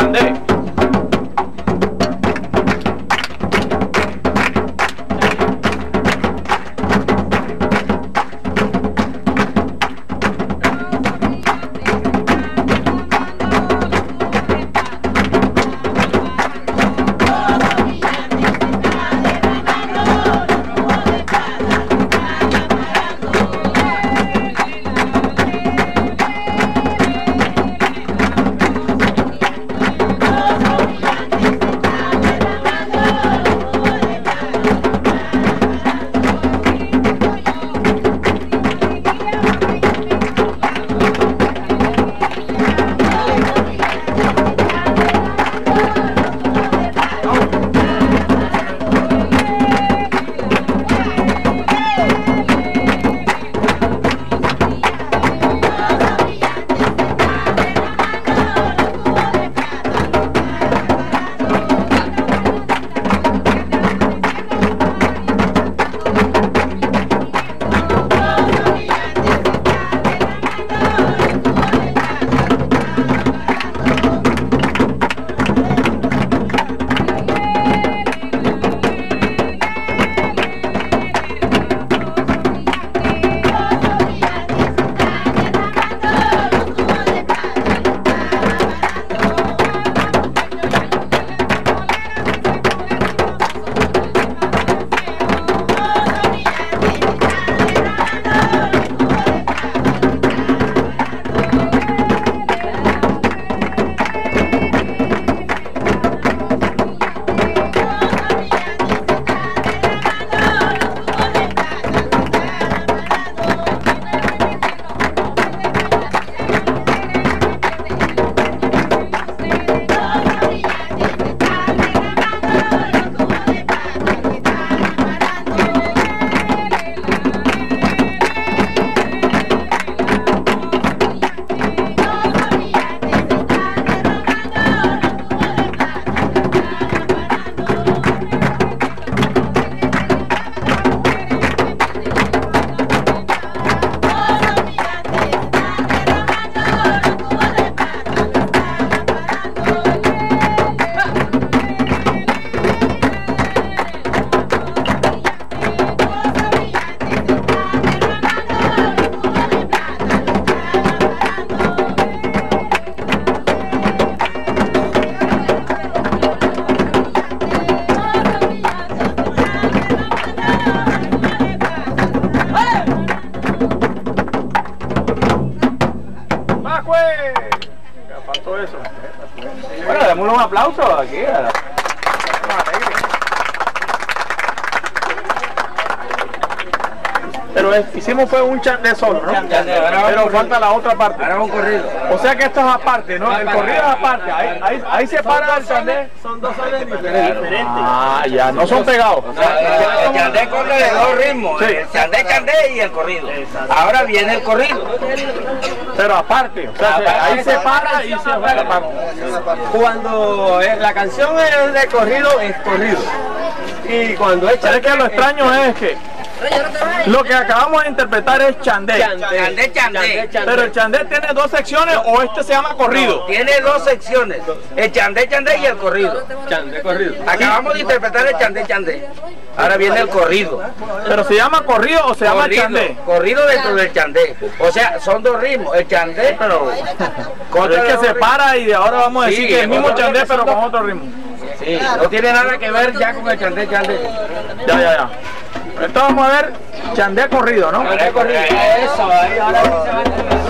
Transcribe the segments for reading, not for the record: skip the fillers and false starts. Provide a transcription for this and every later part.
chandé. Bueno, démosle un aplauso aquí a la... Pero hicimos fue un chandé solo, ¿no? Pero falta la otra parte. Ahora un corrido. O sea que esto es aparte, ¿no? El corrido es aparte. Ahí se para el chandé. Son dos sones diferentes. Ah, ya, no son pegados. El chandé corre de dos ritmos. Sí. El chandé y el corrido. Ahora viene el corrido. Pero aparte, o sea, ahí se para y se para aparte. Cuando la canción es de corrido, es corrido. Y cuando es ¿Sabes qué? Lo extraño es que lo que acabamos de interpretar es chandé. Chandé. Pero el chandé tiene dos secciones o este se llama corrido. Tiene dos secciones, el chandé y el corrido. Corrido. Acabamos de interpretar el chandé. Ahora viene el corrido. Pero se llama corrido o se llama chandé. Corrido dentro del chandé. O sea, son dos ritmos, el chandé, pero es que se para y de ahora vamos a decir que es el mismo chandé pero con otro ritmo. Sí, no tiene nada que ver ya con el chandé. Ya. Entonces vamos a ver chandé corrido, ¿no? Chandé corrido. Eso, ahí ahora sí se va a entender.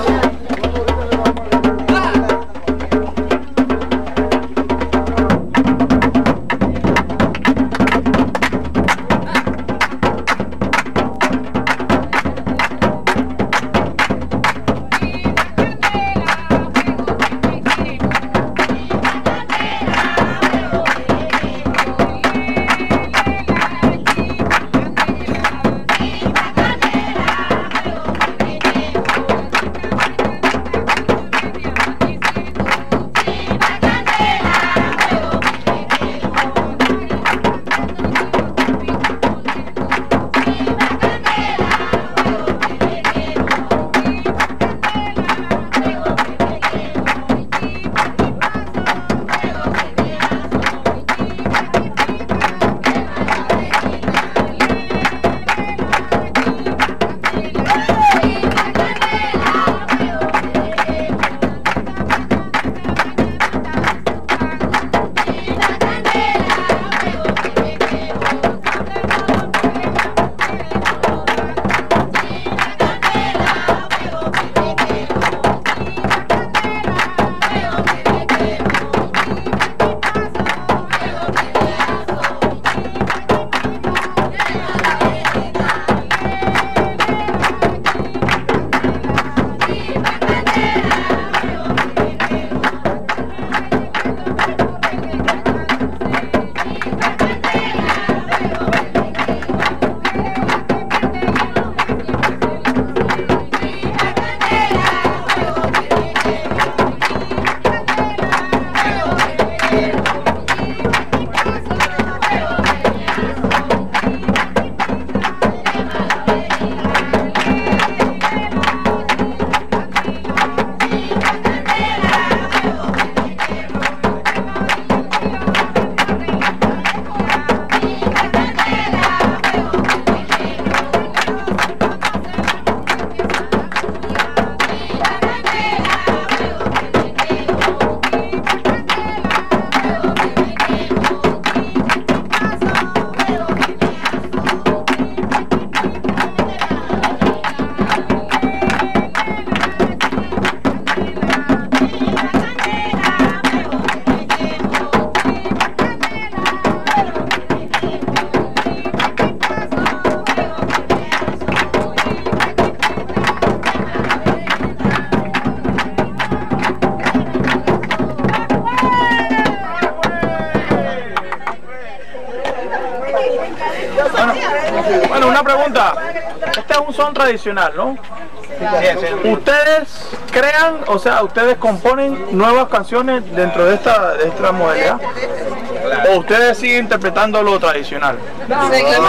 Bueno, una pregunta. Este es un son tradicional, ¿no? ¿Ustedes crean, o sea, ustedes componen nuevas canciones dentro de esta modalidad? ¿O ustedes siguen interpretando lo tradicional? Seguimos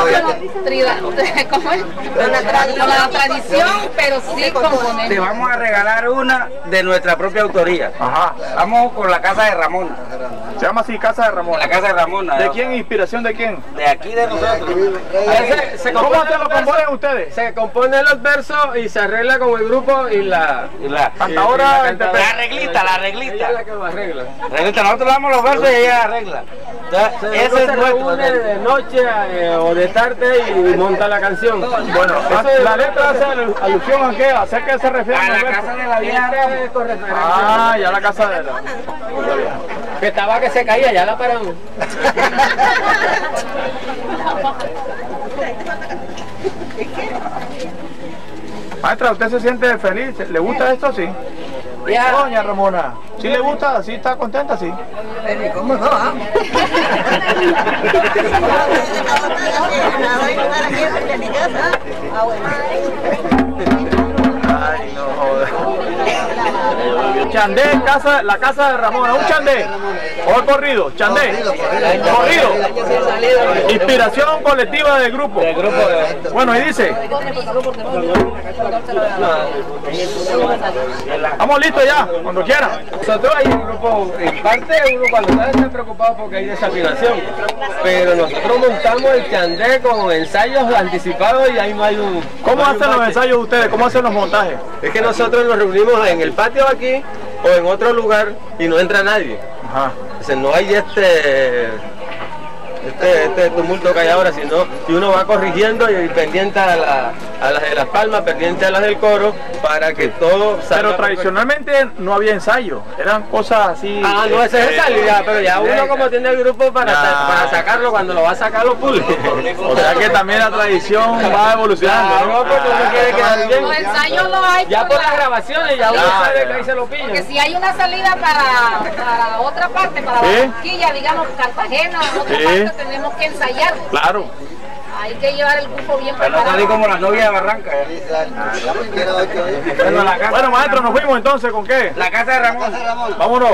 con la tradición, pero sí componemos. Te vamos a regalar una de nuestra propia autoría. Ajá. Vamos con la casa de Ramón. Se llama así Casa de Ramón. La casa de Ramón. ¿De quién? ¿Inspiración de quién? De aquí de nosotros. ¿Cómo se lo componen ustedes? Se componen los versos y se arregla con el grupo y la cantadora. La arreglita. Ella es la que lo arregla. Nosotros damos los versos y ella arregla. Ese es se nuestro. reúne de noche o de tarde y monta la canción. Bueno, la letra hace alusión a qué, ¿a qué se refiere? A la casa de la vieja. Ah, ya la casa de la... Que estaba que se caía, ya la paramos. Maestra, ¿usted se siente feliz? ¿Le gusta esto? Sí. Doña Ramona, ¿sí le gusta? ¿Sí está contenta? Sí. ¿Cómo no? Ay, no joder. Chandé, la casa de Ramona, un chandé. O corrido, chandé. Corrido. Inspiración colectiva del grupo. Bueno, y dice. Estamos listos ya, cuando quieran. Nosotros hay un grupo, en parte uno cuando está preocupado porque hay desafinación, pero nosotros montamos el chandé con ensayos anticipados y ahí no hay un... ¿Cómo hacen los ensayos ustedes? ¿Cómo hacen los montajes? Es que nosotros nos reunimos en el patio aquí o en otro lugar y no entra nadie. Ajá. Entonces no hay este tumulto que hay ahora, sino que uno va corrigiendo y pendiente a las de las palmas, pendiente a las del coro, para que todo salga. Pero tradicionalmente no había ensayo, eran cosas así. Ah, no, ese es ensayo ya, pero ya uno como tiene el grupo para sacarlo, cuando lo va a sacar lo pule. O sea que también la tradición va evolucionando, ¿no? Porque uno quiere quedar bien. Los ensayos los hay Ya por las grabaciones, ya uno sabe que ahí se lo pillan. porque si hay una salida para otra parte, para Barranquilla, digamos Cartagena, otra parte, tenemos que ensayar. Claro. Hay que llevar el grupo bien Para no preparado. salir como la novia de Barranca. Bueno, maestro, nos fuimos entonces, ¿con qué? La casa de Ramón. Vámonos.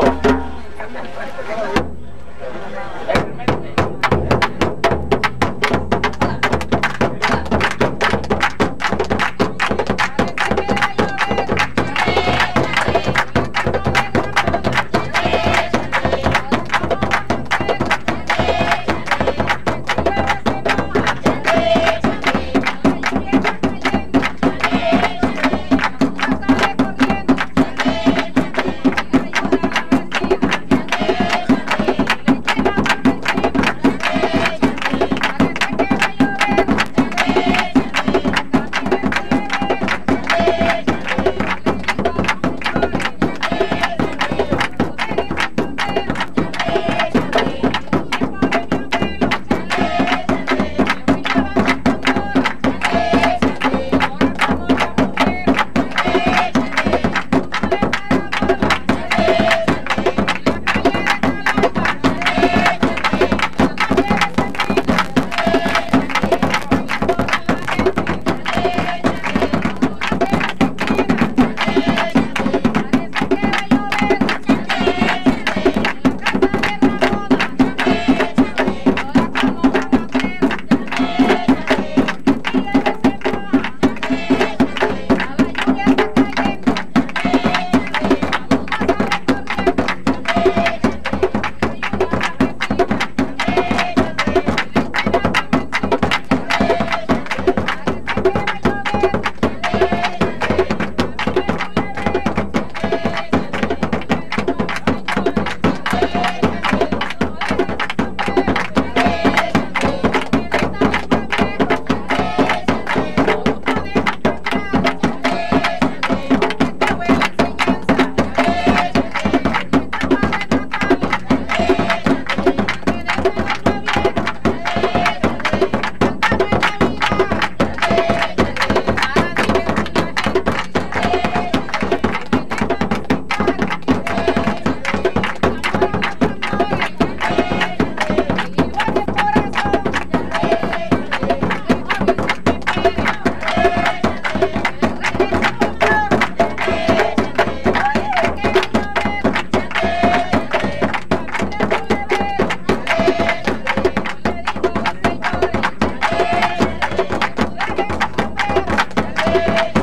Chao.